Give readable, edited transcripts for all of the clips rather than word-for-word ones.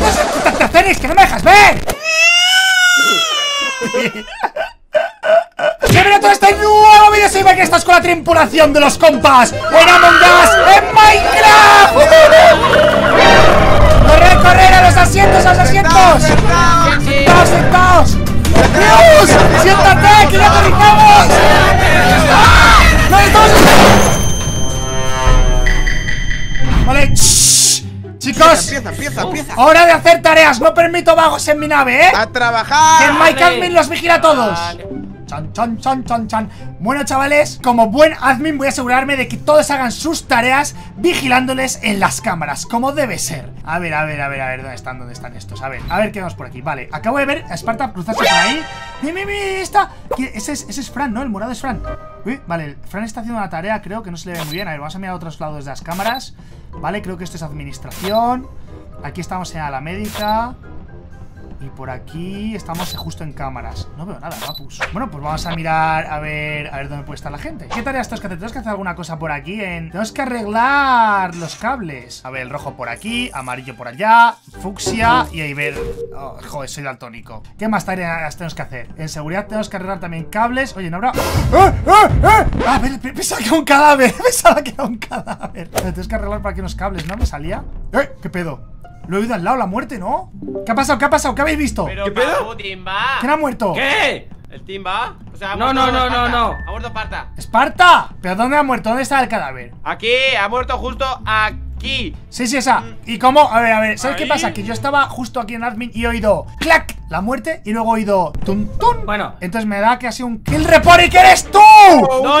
¡Cenix, que no me dejas ver! Bienvenido a todo este nuevo vídeo. Soy Mike, estás con la tripulación de los compas en Among Us en Minecraft. ¡Correr a los asientos, ¡Sentaos! ¡Dios! ¡Siéntate, que ya aterrizamos! ¡No estamos! Vale, chicos, empieza. hora de hacer tareas. No permito vagos en mi nave, ¿eh? ¡A trabajar! Que Mike Admin los vigila a todos. Chan. Bueno, chavales, como buen admin voy a asegurarme de que todos hagan sus tareas vigilándoles en las cámaras, como debe ser. A ver, ¿dónde están estos? A ver qué vemos por aquí. Vale, acabo de ver a Esparta cruzarse por ahí. Mira, está. Ese es Fran, ¿no? El morado es Fran. Uy, vale, Fran está haciendo una tarea, creo que no se le ve muy bien. A ver, vamos a mirar a otros lados de las cámaras. Vale, creo que esto es administración. Aquí estamos en la médica. Y por aquí estamos justo en cámaras. No veo nada, papus. Bueno, pues vamos a mirar a ver dónde puede estar la gente. ¿Qué tareas tenemos que hacer? ¿Tenemos que hacer alguna cosa por aquí? Tenemos que arreglar los cables. A ver, el rojo por aquí, amarillo por allá, fucsia y ahí ver... Oh, joder, soy daltónico. ¿Qué más tareas tenemos que hacer? En seguridad tenemos que arreglar también cables. Oye, no habrá... A ver, pensaba que era un cadáver. Tenemos que arreglar por aquí unos cables, ¿no? ¿Me salía? ¿Qué pedo? Lo he oído al lado, la muerte, ¿no? ¿Qué ha pasado? ¿Qué habéis visto? ¿Qué pedo? Timba. ¿Quién ha muerto? ¿Qué? ¿El Timba? O sea, no. Ha muerto Esparta. ¡Esparta! ¿Pero dónde ha muerto? ¿Dónde está el cadáver? Aquí, ha muerto justo aquí. Sí, esa. ¿Y cómo? A ver, ¿sabes qué pasa? Que yo estaba justo aquí en admin y he oído ¡clac! La muerte y luego he oído ¡tun! Bueno. Entonces me da que ha sido un kill report y que eres tú. No.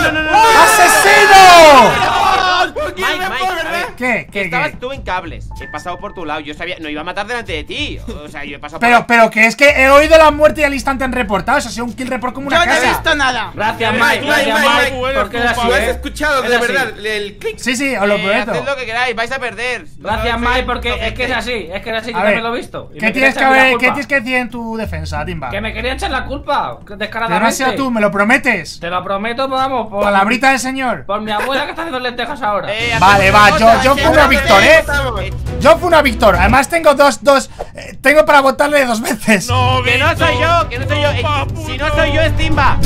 ¡Asesino! Mike, a ver. ¿Qué? Estabas tú en cables. He pasado por tu lado. Yo sabía, no iba a matar delante de ti. O sea, yo he pasado por... Pero que es que he oído la muerte y al instante han reportado. Eso ha sido un kill report como una casa. Yo no he visto nada. Gracias, Mike. Porque así, has escuchado es de así. verdad el clic. Sí, os lo prometo. Haced lo que queráis, vais a perder. Gracias, Mike, porque es que es así. Es que yo también lo he visto. ¿Qué tienes que decir en tu defensa, Timba? Que me quería echar la culpa, descaradamente. Que no has sido tú, ¿me lo prometes? Te lo prometo, vamos. Palabrita del señor. Por mi abuela que está haciendo lentejas ahora. Vale, yo fui una Víctor, Yo fui una Víctor. Además tengo dos. Tengo para votarle 2 veces. No, que no soy yo. Si no soy yo, es Timba.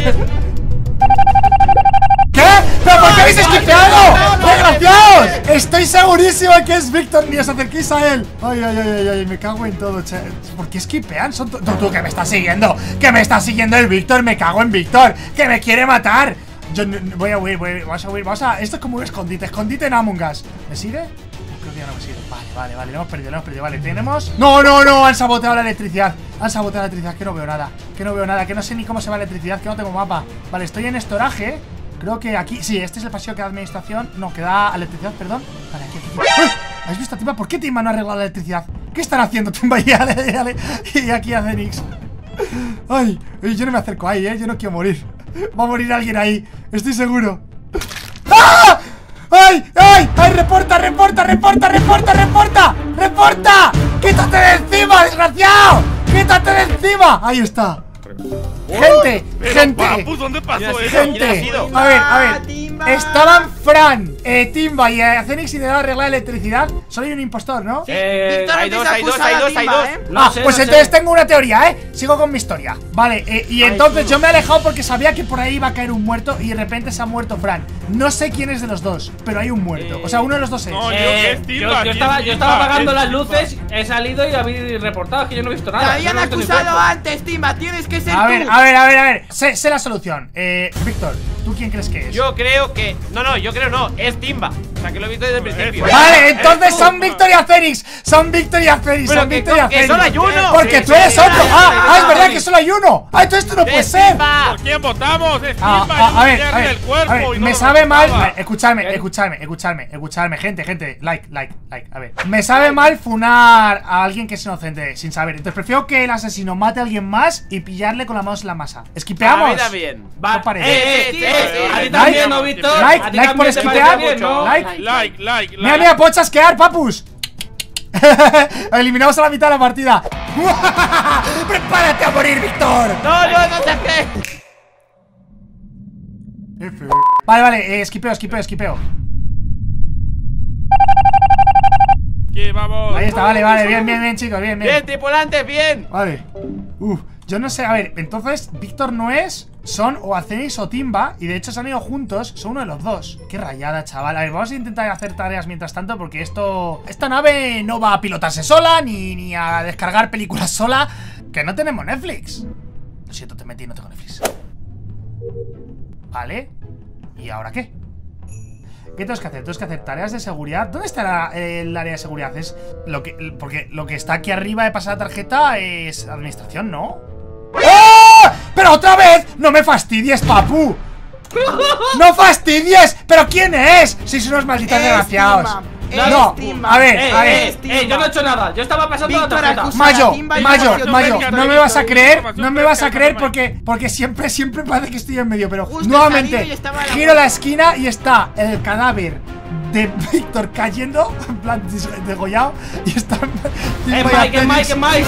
¿Qué? ¿Pero por qué habéis esquipeado? ¡Desgraciados! Estoy segurísimo que es Víctor. Ni os acerquéis a él. Ay, me cago en todo, che. ¿Por qué esquipean? Tú que me estás siguiendo. Que me está siguiendo el Víctor. Me cago en Víctor. Que me quiere matar. Yo voy a huir, vamos a huir. Esto es como un escondite en Among Us. ¿Me sigue? Creo que ya no me sigue. Vale, lo hemos perdido. Vale, tenemos... No, han saboteado la electricidad. Que no veo nada. Que no sé ni cómo se va la electricidad, que no tengo mapa. Vale, estoy en estoraje. Creo que aquí, sí, este es el pasillo que da administración. No, que da electricidad, perdón. Vale, aquí. ¿Has visto, Timba? ¿Por qué Timba no ha arreglado la electricidad? ¿Qué están haciendo, Timba? Y aquí a Cenix. Ay, yo no me acerco ahí, yo no quiero morir. Va a morir alguien ahí, estoy seguro. ¡Ah! ¡Ay! ¡Reporta! ¡Quítate de encima, desgraciado! ¡Quítate de encima! Ahí está. Gente. ¿Dónde pasó Gente, a ver. Estaban Fran, Timba y Cenix y de arreglar la electricidad. Solo hay un impostor, ¿no? Hay dos. Pues entonces tengo una teoría, sigo con mi historia. Vale, y entonces yo me he alejado porque sabía que por ahí iba a caer un muerto y de repente se ha muerto Fran. No sé quién es de los dos, pero hay un muerto. O sea, uno de los dos es. Yo estaba apagando las luces, he salido y habéis reportado, que yo no he visto nada. Te habían acusado antes, Timba, tienes que ser tú. A ver. Sé la solución. Víctor, ¿tú quién crees que es? Yo creo que... No, es Timba. O sea, que lo he visto desde el principio. Vale, entonces son Víctor y Cenix. Que solo hay uno. Porque tú eres otro. Es verdad que solo hay uno. Entonces esto no puede ser. ¿Por quién votamos? Es A ver, me sabe mal. Escuchadme, gente. Like. A ver, me sabe mal funar a alguien que es inocente sin saber. Entonces prefiero que el asesino mate a alguien más y pillarle con las manos en la masa. ¿Esquipeamos? A mí también. Va, a ti también, ¿no, Víctor? Like por esquipear. Like. Mira, puedo chasquear, papus. Eliminamos a la mitad de la partida. ¡Prepárate a morir, Víctor! No te Vale, esquipeo. aquí, vamos. Ahí está, vale, bien, chicos, bien. Bien, tripulantes, bien. Vale. Yo no sé, a ver, entonces Víctor no es, son o Acenix o Timba. Y de hecho se han ido juntos, son uno de los dos. Qué rayada, chaval. A ver, vamos a intentar hacer tareas mientras tanto, porque esta nave no va a pilotarse sola, ni a descargar películas sola. Que no tenemos Netflix. Lo siento, te metí, no tengo Netflix. Vale. ¿Y ahora qué? ¿Qué tengo que hacer? Tengo que hacer tareas de seguridad. ¿Dónde está el área de seguridad? Es porque lo que está aquí arriba de pasar la tarjeta es administración, ¿no? ¡Oh! ¡Pero otra vez! ¡No me fastidies, papu! ¡No fastidies! ¿Pero quién es? Sois unos malditos desgraciados. No, a ver. Yo no he hecho nada. Yo estaba pasando la tarjeta. Mayo, no me vas a creer, porque siempre parece que estoy en medio. Pero nuevamente giro la esquina y está el cadáver de Víctor cayendo, en plan degollado, y está Mike. No.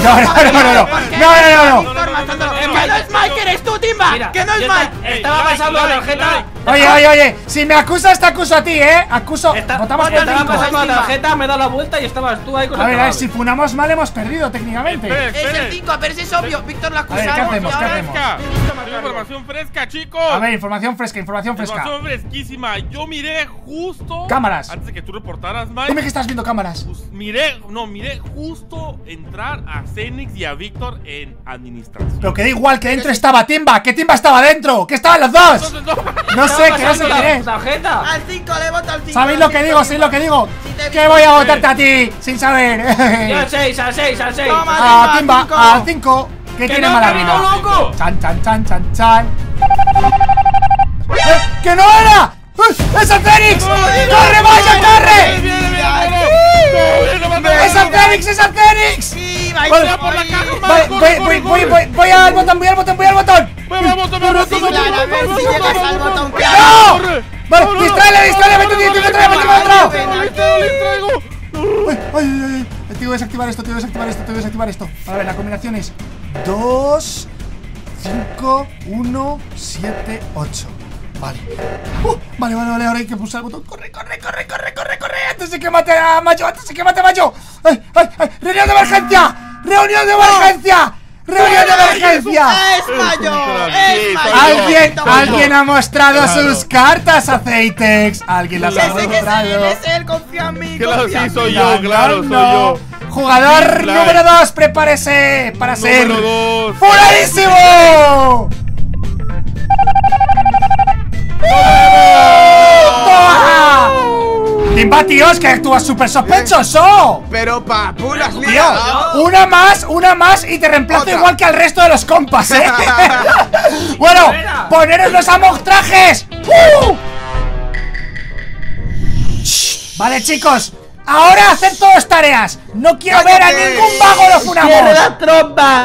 Que no es Mike, eres tú, Timba. Mira, Que no es Mike. Estaba pasando la tarjeta. Oye, si me acusas, te acuso a ti, Acuso. Votamos por Estaba 5. pasando la tarjeta, me he dado la vuelta y estabas tú ahí con el A ver, cadáver. si funamos mal hemos perdido técnicamente. Es el 5, pero ese es obvio. Víctor lo ha A ver, ¿qué acusado. hacemos? y ahora- Fresca. Información fresca, chicos. A ver, información fresca. Información fresquísima. Yo miré justo. Cámaras. Antes de que tú reportaras, Dime Mike. que estás viendo cámaras. Pues, miré justo entrar a Cenix y a Víctor en administración. Pero que da igual, que dentro estaba Timba. Que Timba estaba dentro. Que estaban los dos. Entonces, no. No sé quién la es. tarjeta. Al 5, le voto al 5. ¿Sabéis lo que digo? Que voy a votarte a ti sin saber. Yo al 6. Toma. A Timba, al 5. Que tiene no, mala que vida. no, loco. Chan. ¡Que no era! ¡Es el Fénix! ¡Corre, vaya, corre! ¡Es el Fénix! Sí, Vale, por la caja. voy al botón. Vamos, Claramente llegas al botón. ¡No! Vale, distráele, vete, Ay. Tengo que desactivar esto. A ver, la combinación es 2, 5, 1, 7, 8. Vale. Vale, ahora hay que pulsar el botón. Corre. Antes de que mate a Mayo. ¡Ay! ¡Reunión de emergencia! ¡Es Mayo! Alguien ha mostrado sus cartas, Aceitex. Alguien las ha mostrado. Es él, confía en mí. Claro, confía sí, en soy mí. yo, claro, soy yo. Jugador Like. número 2, prepárese para ser Número 2. ¡furadísimo! ¡Toma! Timba, tío, es que actúas súper sospechoso. Pero papu, las Tío, liado. una más y te reemplazo Otra. igual que al resto de los compas, Bueno, poneros los amostrajes. Vale, chicos, ahora hacer todas tareas. No quiero ver a ¡Cállate! ningún vago de Funamos. ¡Cierra trompa!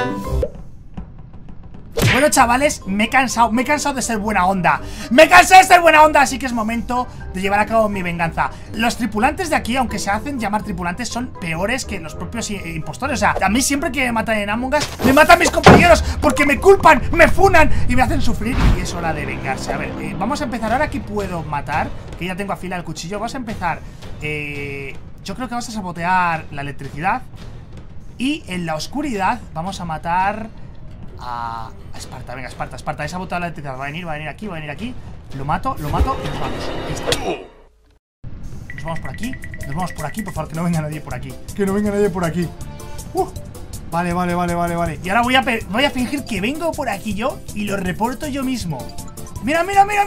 Bueno, chavales, me he cansado de ser buena onda. Así que es momento de llevar a cabo mi venganza. Los tripulantes de aquí, aunque se hacen llamar tripulantes, son peores que los propios impostores. O sea, a mí siempre que me matan en Among Us, me matan mis compañeros porque me culpan, me funan y me hacen sufrir. Y es hora de vengarse. A ver, vamos a empezar. Ahora aquí puedo matar, que ya tengo afilado el cuchillo. Vamos a empezar. Yo creo que vamos a sabotear la electricidad. Y en la oscuridad vamos a matar a Esparta. Venga, Esparta, he saboteado la electricidad. Va a venir aquí. Lo mato y nos vamos. Ahí está. Nos vamos por aquí, por favor, que no venga nadie por aquí. Vale. Y ahora voy a fingir que vengo por aquí yo y lo reporto yo mismo. Mira.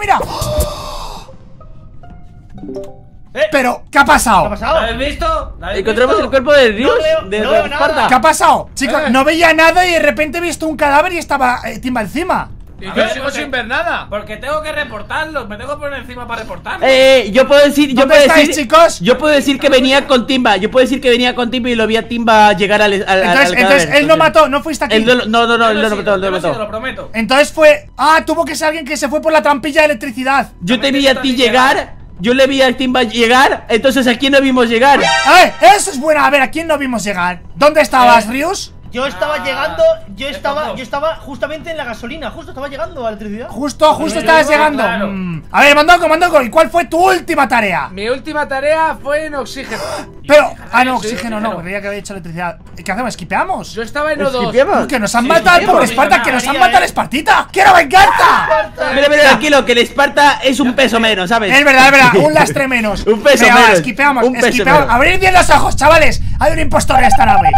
Pero, ¿qué ha pasado? ¿Lo habéis visto? Encontramos el cuerpo de Dios, no de veo Esparta. nada. ¿Qué ha pasado? Chicos, no veía nada y de repente he visto un cadáver y estaba Timba encima. Y yo sigo sin ver nada. Porque tengo que reportarlos, me tengo que poner encima para reportarlos. Yo puedo decir, ¿Dónde estáis, chicos? Yo puedo decir que venía con Timba. y lo vi a Timba llegar al Entonces él no mató, no fuiste aquí. Él no lo Yo mató. lo sido, lo prometo. Entonces fue. Tuvo que ser alguien que se fue por la trampilla de electricidad. Yo te vi a ti llegar. Yo le vi a Timba llegar. Entonces, ¿a quién no vimos llegar? Eso es bueno. A ver, ¿a quién no vimos llegar? ¿Dónde estabas, Rius? Yo estaba llegando, yo tocó. estaba justamente en la gasolina, justo estaba llegando a la electricidad. Justo estabas llegando. Claro. A ver, Mondongo, ¿y cuál fue tu última tarea? Mi última tarea fue en oxígeno. Pero, no, Sí, oxígeno no, oxígeno. creía que había hecho electricidad. ¿Qué hacemos? ¿Esquipeamos? Yo estaba en O2. ¿Esquipeamos? Que nos han matado al pobre Esparta, que nos han matado al Espartita. ¡Quiero venganza! Mira, tranquilo, que el Esparta es un peso menos, ¿sabes? Es verdad, un lastre menos. Un peso Venga, va, menos. esquipeamos, Un peso esquipeamos. menos. Abrid bien los ojos, chavales. Hay un impostor en esta nave.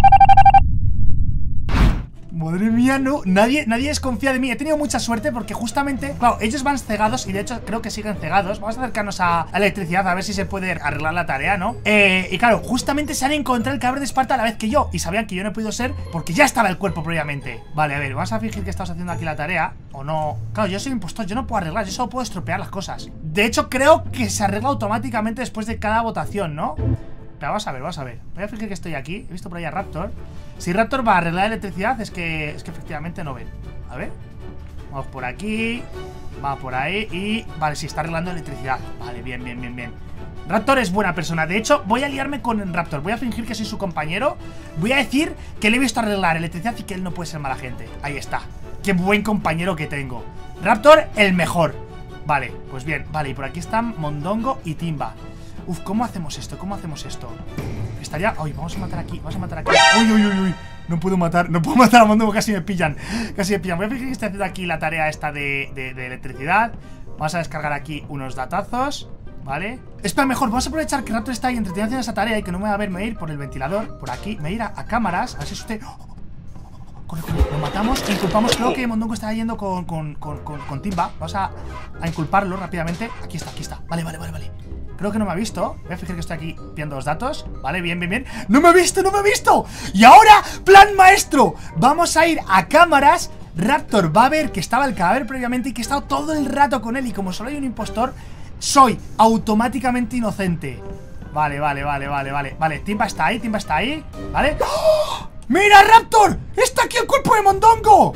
Madre mía, no, nadie desconfía de mí. He tenido mucha suerte porque justamente, claro, ellos van cegados y de hecho creo que siguen cegados. Vamos a acercarnos a la electricidad a ver si se puede arreglar la tarea, ¿no? Y claro, justamente se han encontrado el cadáver de Esparta a la vez que yo y sabían que yo no he podido ser porque ya estaba el cuerpo previamente. Vale, a ver, vamos a fingir que estamos haciendo aquí la tarea o no. Claro, yo soy impostor, yo no puedo arreglar, yo solo puedo estropear las cosas. De hecho, creo que se arregla automáticamente después de cada votación, ¿no? Pero vamos a ver. Voy a fingir que estoy aquí. He visto por ahí a Raptor. Si Raptor va a arreglar la electricidad, es que efectivamente no ven. A ver. Vamos por aquí. Va por ahí y... Vale, sí, está arreglando electricidad. Vale, bien. Raptor es buena persona. De hecho, voy a liarme con Raptor. Voy a fingir que soy su compañero. Voy a decir que le he visto arreglar electricidad y que él no puede ser mala gente. Ahí está. Qué buen compañero que tengo. Raptor, el mejor. Vale, pues bien. Vale, y por aquí están Mondongo y Timba. Uf, ¿cómo hacemos esto? Estaría... Uy, vamos a matar aquí. Uy. No puedo matar a Mondongo, casi me pillan. Voy a fingir que estoy haciendo aquí la tarea esta de electricidad. Vamos a descargar aquí unos datazos. ¿Vale? Espera, mejor, vamos a aprovechar que Raptor está ahí entretenido haciendo esa tarea y que no me va a ver, me voy a ir por el ventilador. Por aquí, me voy a ir a cámaras. A ver si usted... Corre, lo matamos e inculpamos. Creo que Mondongo está yendo con Timba. Vamos a inculparlo rápidamente. Aquí está. Vale. Creo que no me ha visto. Voy a fijar que estoy aquí viendo los datos. Vale, bien. ¡No me ha visto! Y ahora, plan maestro. Vamos a ir a cámaras. Raptor va a ver que estaba el cadáver previamente y que he estado todo el rato con él. Y como solo hay un impostor, soy automáticamente inocente. Vale. Timba está ahí. ¿Vale? ¡Oh! ¡Mira, Raptor! ¡Está aquí el cuerpo de Mondongo!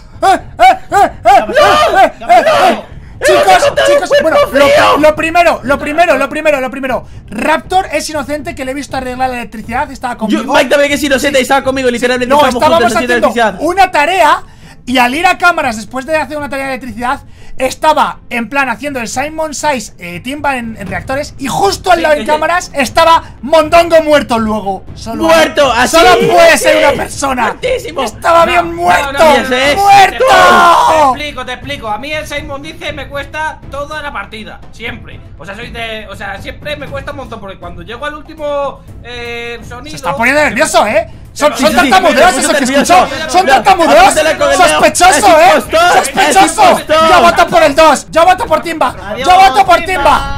Chicos, bueno, lo primero. Raptor es inocente, que le he visto arreglar la electricidad, estaba conmigo. Mike también que es inocente y estaba conmigo, literalmente. No, estábamos haciendo una tarea y al ir a cámaras después de hacer una tarea de electricidad, estaba en plan haciendo el Simon Says Timba en reactores y justo al lado de cámaras estaba Mondongo muerto luego. ¡Muerto! ¿Así? Solo puede ser una persona. ¡Muertísimo! ¡Estaba bien muerto! No, ¡Muerto! Te explico. A mí el Simon dice me cuesta toda la partida. Siempre. Siempre me cuesta un montón. Porque cuando llego al último sonido. Se está poniendo nervioso, Son Sí, tartamudeos, eso que escuchó. Son tartamudeos. Sospechoso, Sospechoso. Yo voto por el 2. Yo voto por Timba. Yo voto por Timba.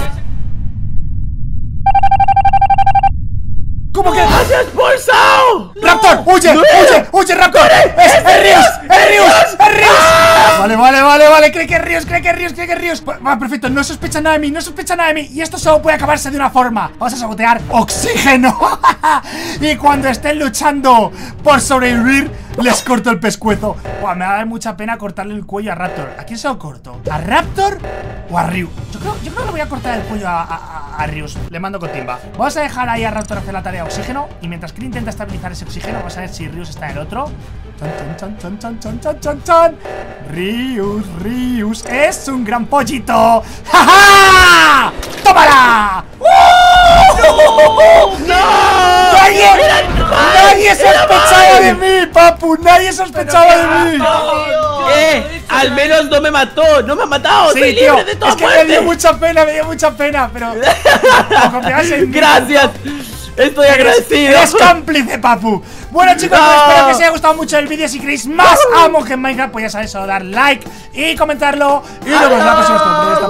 ¿Cómo que? ¡Has expulsado! ¡Raptor! ¡Huye, Raptor! ¡Es Rius! Vale, cree que es Rius. Va, perfecto, no sospecha nada de mí, y esto solo puede acabarse de una forma. Vamos a sabotear oxígeno. Y cuando estén luchando por sobrevivir, les corto el pescuezo. Buah, me da mucha pena cortarle el cuello a Raptor. ¿A quién se lo corto? ¿A Raptor o a Rius? Yo creo que le voy a cortar el cuello a Rius. Le mando con Timba. Vamos a dejar ahí a Raptor hacer la tarea de oxígeno. Y mientras que intenta estabilizar ese oxígeno, vamos a ver si Rius está en el otro. Chan. Rius es un gran pollito. ¡Ja, ja! ¡Tómala! ¡No! ¡Nadie sospechaba de mí, papu! ¡Nadie sospechaba de mí! Al menos no me mató, no me ha matado. Sí, estoy tío, libre de toda es que muerte. me dio mucha pena, pero... Gracias. Estoy agradecido. Eres cómplice, papu. Bueno, chicos, pues espero que os haya gustado mucho el vídeo. Si queréis más Among en Minecraft, pues ya sabéis, solo dar like y comentarlo. Y nos vemos la próxima.